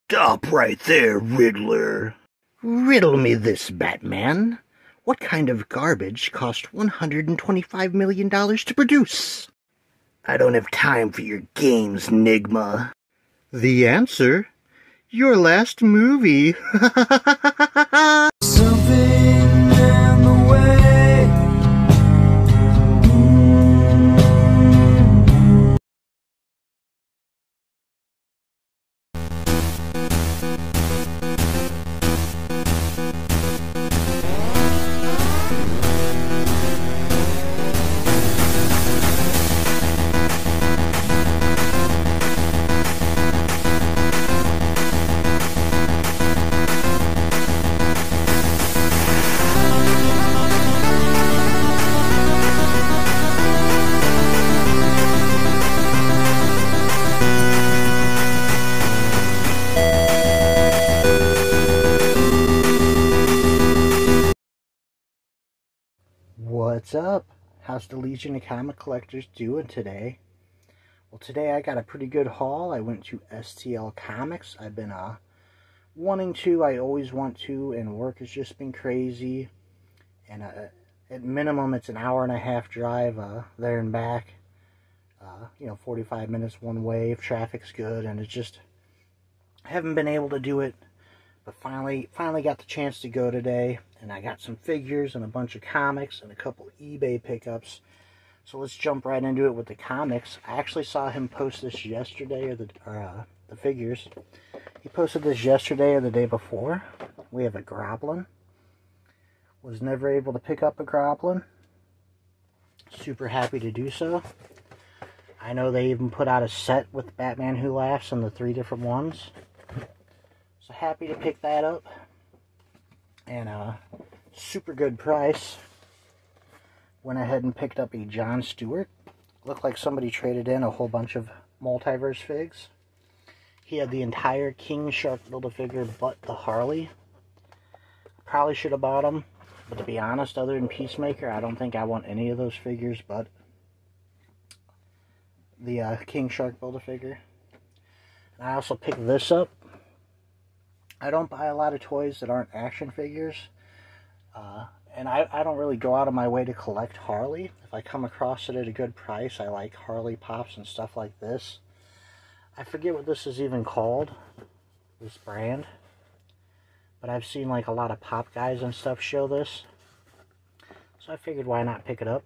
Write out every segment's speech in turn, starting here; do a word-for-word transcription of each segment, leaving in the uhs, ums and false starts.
Stop right there, Riddler. Riddle me this, Batman. What kind of garbage cost one hundred twenty-five million dollars to produce? I don't have time for your games, Nigma. The answer? Your last movie. Something in the way. What's up? How's the Legion of Comic Collectors doing today? Well, today I got a pretty good haul. I went to S T L Comics. I've been uh, wanting to. I always want to, and work has just been crazy. And uh, at minimum, it's an hour and a half drive uh, there and back. Uh, you know, forty-five minutes one way if traffic's good, and it's just I haven't been able to do it. But finally, finally got the chance to go today, and I got some figures and a bunch of comics and a couple eBay pickups. So let's jump right into it with the comics. I actually saw him post this yesterday, or the or, uh, the figures. He posted this yesterday or the day before. We have a Groblin. Was never able to pick up a Groblin. Super happy to do so. I know they even put out a set with Batman Who Laughs and the three different ones. So happy to pick that up. And uh, super good price. Went ahead and picked up a John Stewart. Looked like somebody traded in a whole bunch of Multiverse figs. He had the entire King Shark Build-A-Figure but the Harley. Probably should have bought them. But to be honest, other than Peacemaker, I don't think I want any of those figures but the uh, King Shark Build-A-Figure. And I also picked this up. I don't buy a lot of toys that aren't action figures. Uh, and I, I don't really go out of my way to collect Harley. If I come across it at a good price, I like Harley Pops and stuff like this. I forget what this is even called, this brand. But I've seen like a lot of Pop Guys and stuff show this. So I figured why not pick it up.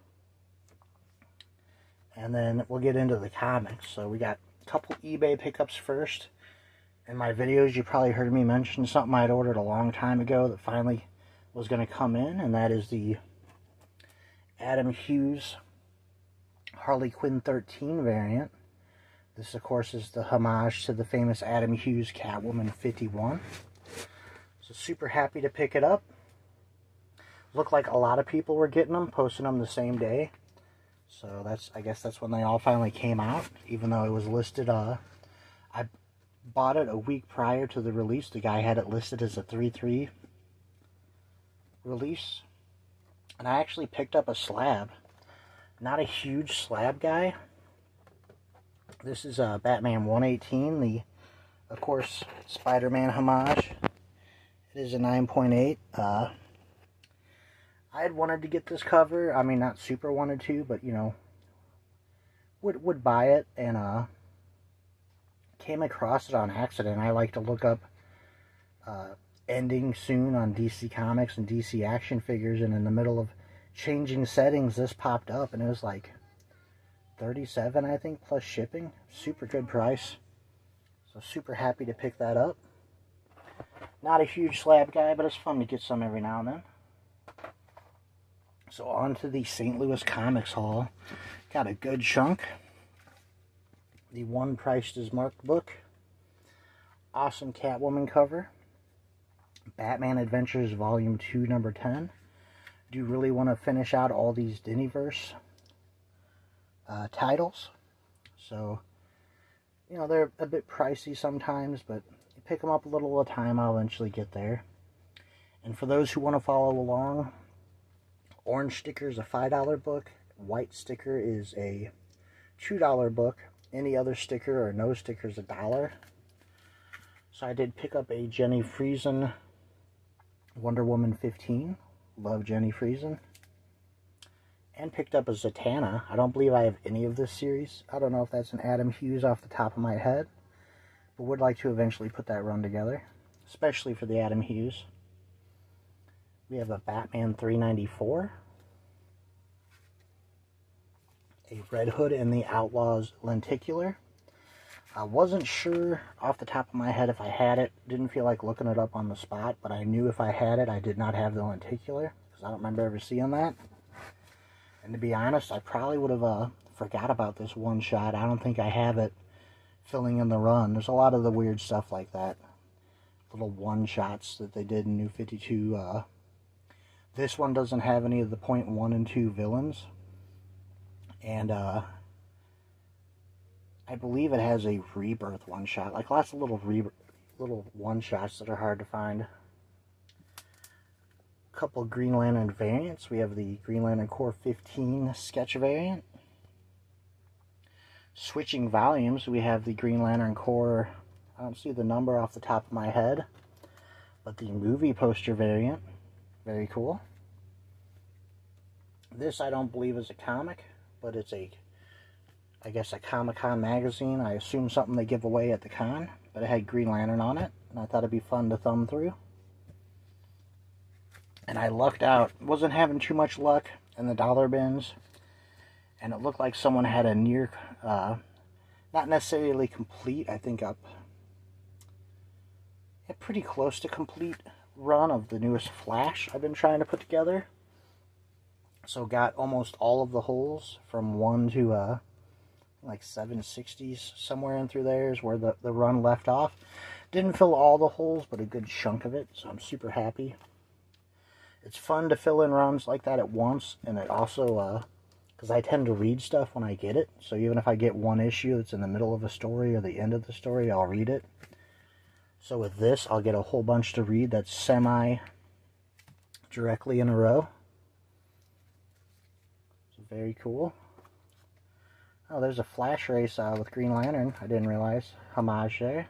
And then we'll get into the comics. So we got a couple eBay pickups first. In my videos, you probably heard me mention something I'd ordered a long time ago that finally was going to come in, and that is the Adam Hughes Harley Quinn thirteen variant. This, of course, is the homage to the famous Adam Hughes Catwoman fifty-one. So super happy to pick it up. Looked like a lot of people were getting them, posting them the same day. So that's, I guess that's when they all finally came out, even though it was listed, uh, I bought it a week prior to the release. The guy had it listed as a three three release. And I actually picked up a slab. Not a huge slab guy. This is uh, Batman one eighteen, the, of course, Spider-Man homage. It is a nine point eight. Uh, I had wanted to get this cover. I mean, not super wanted to, but, you know, would, would buy it. And, uh, came across it on accident. I like to look up uh, ending soon on D C Comics and D C action figures, and in the middle of changing settings, this popped up, and it was like thirty-seven dollars, I think, plus shipping. Super good price. So super happy to pick that up. Not a huge slab guy, but it's fun to get some every now and then. So on to the Saint Louis Comics haul. Got a good chunk. The One Priced is Marked book. Awesome Catwoman cover. Batman Adventures Volume two, Number ten. Do really want to finish out all these Diniverse uh, titles. So, you know, they're a bit pricey sometimes, but you pick them up a little at a time, I'll eventually get there. And for those who want to follow along, orange sticker is a five dollar book. White sticker is a two dollar book. Any other sticker or no sticker is a dollar. So I did pick up a Jenny Friesen Wonder Woman fifteen. Love Jenny Friesen. And picked up a Zatanna. I don't believe I have any of this series. I don't know if that's an Adam Hughes off the top of my head. But would like to eventually put that run together. Especially for the Adam Hughes. We have a Batman three ninety-four. A Red Hood and the Outlaws Lenticular. I wasn't sure off the top of my head if I had it. Didn't feel like looking it up on the spot, but I knew if I had it, I did not have the lenticular, because I don't remember ever seeing that. And to be honest, I probably would have uh, forgot about this one shot. I don't think I have it filling in the run. There's a lot of the weird stuff like that. Little one shots that they did in New fifty-two. Uh, this one doesn't have any of the point one and two villains. And, uh... I believe it has a Rebirth one-shot. Like lots of little re little one-shots that are hard to find. A couple of Green Lantern variants. We have the Green Lantern Corps fifteen sketch variant. Switching volumes, we have the Green Lantern Corps, I don't see the number off the top of my head, but the movie poster variant. Very cool. This I don't believe is a comic, but it's a I guess a Comic-Con magazine. I assume something they give away at the con, but it had Green Lantern on it, and I thought it'd be fun to thumb through. And I lucked out. Wasn't having too much luck in the dollar bins, and it looked like someone had a near, uh, not necessarily complete, I think up, a pretty close to complete run of the newest Flash I've been trying to put together. So got almost all of the holes from one to, uh, like seven sixties, somewhere in through there is where the, the run left off. Didn't fill all the holes, but a good chunk of it, so I'm super happy. It's fun to fill in runs like that at once, and it also, uh, because I tend to read stuff when I get it, so even if I get one issue that's in the middle of a story or the end of the story, I'll read it. So with this, I'll get a whole bunch to read that's semi-directly in a row. So very cool. Oh, there's a Flash race uh, with Green Lantern. I didn't realize. Homage there.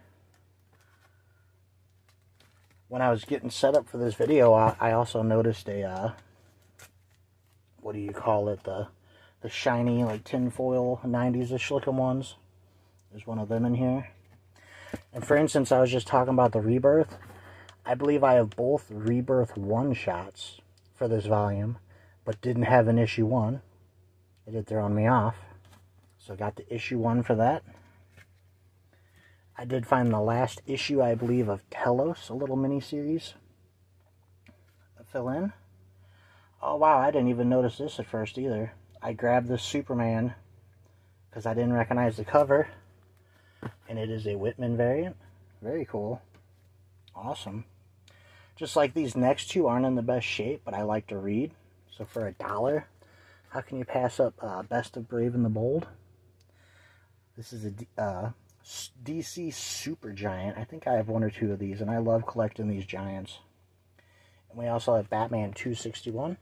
When I was getting set up for this video, I, I also noticed a, uh, what do you call it? The, the shiny, like, tinfoil, nineties-ish looking ones. There's one of them in here. And for instance, I was just talking about the Rebirth. I believe I have both Rebirth one-shots for this volume, but didn't have an issue one. It had thrown me off. So I got the issue one for that. I did find the last issue, I believe, of Telos, a little mini-series. Fill in. Oh, wow, I didn't even notice this at first either. I grabbed this Superman because I didn't recognize the cover. And it is a Whitman variant. Very cool. Awesome. Just like these next two aren't in the best shape, but I like to read. So for a dollar, how can you pass up uh, Best of Brave and the Bold? This is a uh, D C Supergiant. I think I have one or two of these, and I love collecting these giants. And we also have Batman two sixty-one.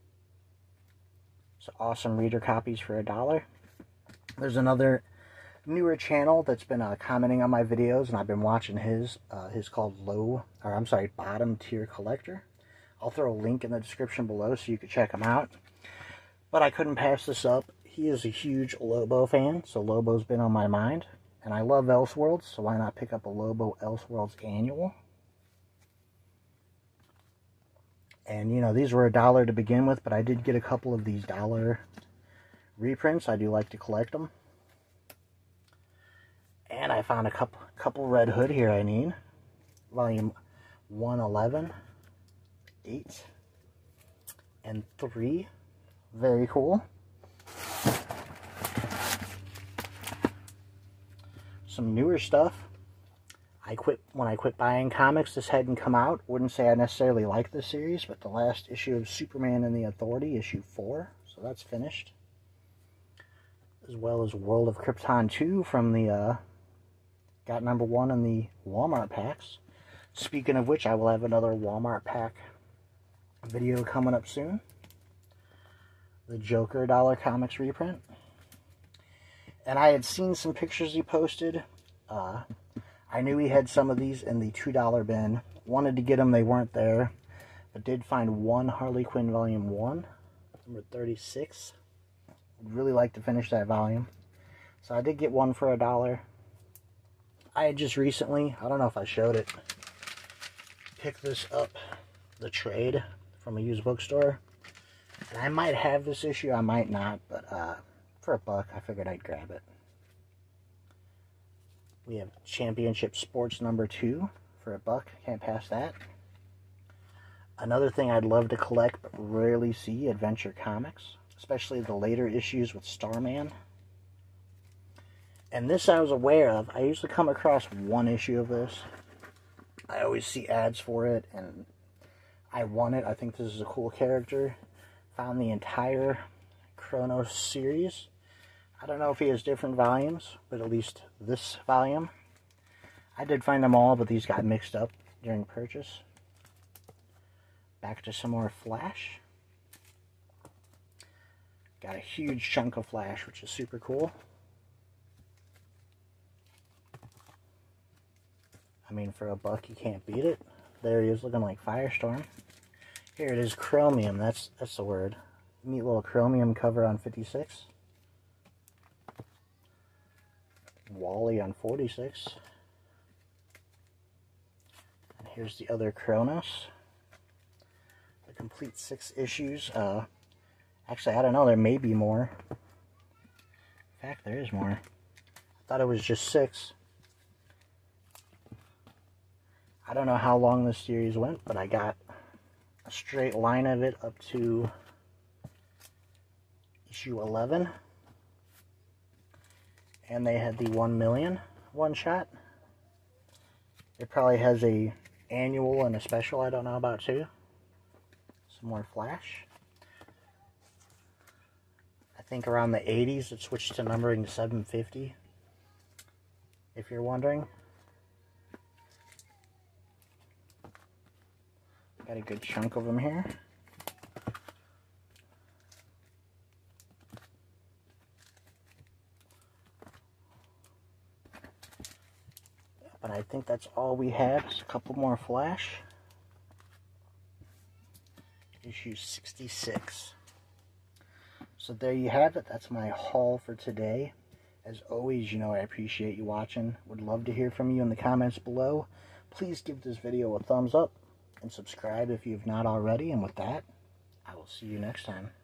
So awesome reader copies for a dollar. There's another newer channel that's been uh, commenting on my videos, and I've been watching his. Uh, his called Low, or I'm sorry, Bottom Tier Collector. I'll throw a link in the description below so you can check him out. But I couldn't pass this up. He is a huge Lobo fan, so Lobo's been on my mind. And I love Elseworlds, so why not pick up a Lobo Elseworlds annual? And, you know, these were a dollar to begin with, but I did get a couple of these dollar reprints. I do like to collect them. And I found a couple, couple Red Hood here I need. Volume one eleven, eight, and three. Very cool. Some newer stuff. I quit when I quit buying comics, this hadn't come out. Wouldn't say I necessarily like this series, but the last issue of Superman and the Authority, issue four, so that's finished. As well as World of Krypton two from the, uh, got number one in the Walmart packs. Speaking of which, I will have another Walmart pack video coming up soon. The Joker Dollar Comics reprint. And I had seen some pictures he posted. Uh, I knew he had some of these in the two dollar bin. Wanted to get them, they weren't there. But did find one Harley Quinn Volume one, number thirty-six. Would really like to finish that volume. So I did get one for a dollar. I had just recently, I don't know if I showed it, picked this up, the trade from a used bookstore. And I might have this issue, I might not, but uh, for a buck, I figured I'd grab it. We have Championship Sports number two for a buck. Can't pass that. Another thing I'd love to collect but rarely see, Adventure Comics. Especially the later issues with Starman. And this I was aware of. I usually come across one issue of this. I always see ads for it, and I want it. I think this is a cool character. Found the entire Chronos series. I don't know if he has different volumes, but at least this volume. I did find them all, but these got mixed up during purchase. Back to some more Flash. Got a huge chunk of Flash, which is super cool. I mean, for a buck, you can't beat it. There he is, looking like Firestorm. Here it is, Chromium. That's that's the word. Neat little Chromium cover on fifty-six. Wally on forty-six. And here's the other Chronos. The complete six issues. Uh, actually, I don't know. There may be more. In fact, there is more. I thought it was just six. I don't know how long this series went, but I got a straight line of it up to issue eleven. And they had the one million one shot. It probably has a annual and a special I don't know about too. Some more Flash. I think around the eighties it switched to numbering to seven fifty. If you're wondering. Got a good chunk of them here. But I think that's all we had. Just a couple more Flash. Issue sixty-six. So there you have it. That's my haul for today. As always, you know I appreciate you watching. Would love to hear from you in the comments below. Please give this video a thumbs up and subscribe if you have not already. And with that, I will see you next time.